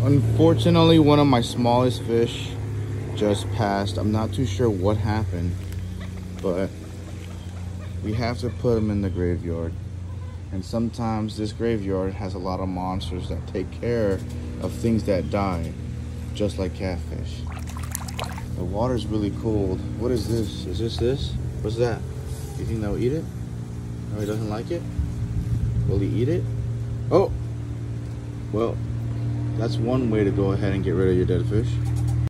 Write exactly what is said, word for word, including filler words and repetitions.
Unfortunately, one of my smallest fish just passed. I'm not too sure what happened, but we have to put them in the graveyard. And sometimes this graveyard has a lot of monsters that take care of things that die, just like catfish. The water's really cold. What is this? Is this this? What's that? You think they'll eat it? No, he doesn't like it? Will he eat it? Oh! Well, that's one way to go ahead and get rid of your dead fish.